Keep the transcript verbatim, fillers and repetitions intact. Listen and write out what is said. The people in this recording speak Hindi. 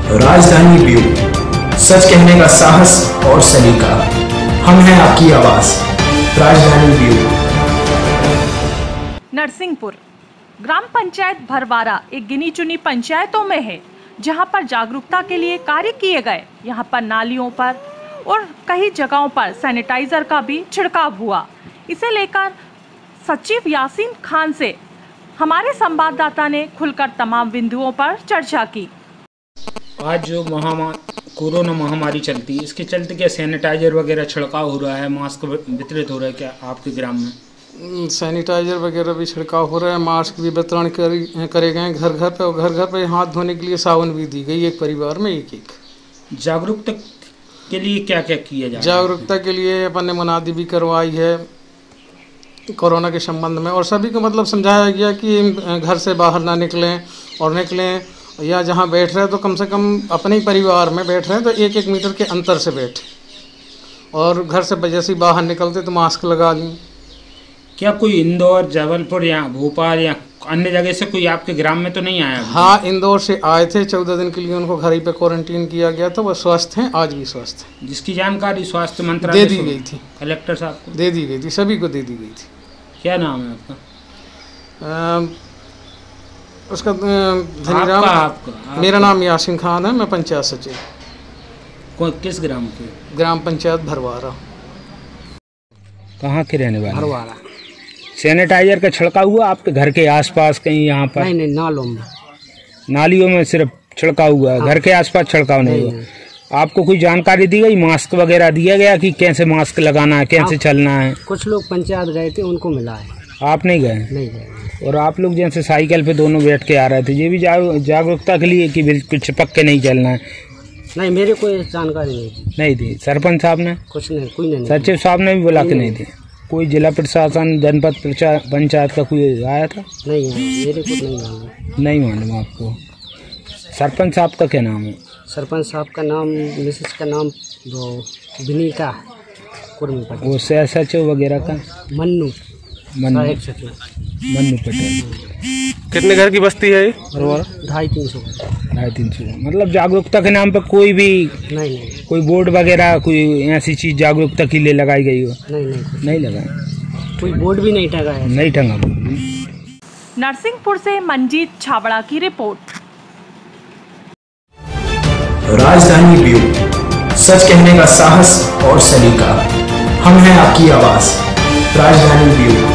राजधानी व्यू, सच कहने का साहस और सलीका। हम हैं आपकी आवाज, राजधानी व्यू। नरसिंहपुर ग्राम पंचायत भरवारा एक गिनी चुनी पंचायतों में है जहां पर जागरूकता के लिए कार्य किए गए। यहां पर नालियों पर और कई जगहों पर सैनिटाइजर का भी छिड़काव हुआ। इसे लेकर सचिव यासीन खान से हमारे संवाददाता ने खुलकर तमाम बिंदुओं पर चर्चा की। आज जो महामारी कोरोना महामारी चलती है, इसके चलते क्या सैनिटाइजर वगैरह छिड़काव हो रहा है, मास्क वितरित हो रहा है क्या आपके ग्राम में? सैनिटाइजर वगैरह भी छिड़काव हो रहा है, मास्क भी वितरण करे गए घर घर पे, और घर घर पे हाथ धोने के लिए साबुन भी दी गई, एक परिवार में एक एक। जागरूकता के लिए क्या क्या किया जा रहा है? जागरूकता के लिए अपन ने मुनादी भी करवाई है कोरोना के संबंध में, और सभी को मतलब समझाया गया कि घर से बाहर ना निकलें, और निकलें या जहाँ बैठ रहे हैं तो कम से कम अपने ही परिवार में बैठ रहे हैं तो एक एक मीटर के अंतर से बैठे, और घर से जैसे ही बाहर निकलते तो मास्क लगा लें। क्या कोई इंदौर, जबलपुर या भोपाल या अन्य जगह से कोई आपके ग्राम में तो नहीं आया? हाँ, इंदौर से आए थे, चौदह दिन के लिए उनको घर ही पे क्वारंटीन किया गया था। वो स्वस्थ हैं, आज भी स्वस्थ हैं। जिसकी जानकारी स्वास्थ्य मंत्रालय दे दी गई थी, कलेक्टर साहब को दे दी गई थी, सभी को दे दी गई थी। क्या नाम है आपका? आ, उसका धनीराम। आपका, आपका, मेरा नाम यासीन खान है, मैं पंचायत सचिव। कौन, किस ग्राम के? ग्राम पंचायत भरवारा। कहाँ के रहने वाले? भरवारा। सैनिटाइजर का छिड़काव हुआ आपके घर के आसपास कहीं यहाँ पर? नहीं नहीं, नालों में, नालियों में सिर्फ छिड़काव हुआ है। हाँ। घर के आसपास छिड़काव नहीं, नहीं हुआ। आपको कोई जानकारी दी गई, मास्क वगैरह दिया गया कि कैसे मास्क लगाना है, कैसे चलना है? कुछ लोग पंचायत गए थे, उनको मिला है। आप नहीं गए? नहीं गए। और आप लोग जैसे साइकिल पे दोनों बैठ के आ रहे थे, ये भी जागरूकता के लिए कि बिल्कुल चिपक के नहीं चलना है? नहीं, मेरे कोई जानकारी नहीं नहीं दी। सरपंच साहब ने कुछ नहीं, कोई नहीं। सचिव साहब ने भी बुला के नहीं दी? कोई जिला प्रशासन, जनपद पंचायत का कोई आया था? नहीं, मेरे को नहीं मालूम। नहीं मालूम आपको? सरपंच साहब का क्या नाम है? सरपंच साहब का नाम, मिसेस का नाम वो विनीता कुर्मी पटेल। वो सह सचिव वगैरह का? मन्नू मन्नू मन्नू पटेल। कितने घर की बस्ती है ये? ढाई तीन सौ ढाई तीन सौ मतलब जागरूकता के नाम पे कोई भी नहीं, नहीं। कोई बोर्ड वगैरह, कोई ऐसी चीज जागरूकता के लिए लगाई गई हो? नहीं नहीं, नहीं लगाया, कोई बोर्ड भी नहीं टंगा है। नहीं टंगा। नरसिंहपुर से मंजीत छाबड़ा की रिपोर्ट। राजधानी व्यू, सच कहने का साहस और सलीका। हम हैं आपकी आवाज, राजधानी व्यू।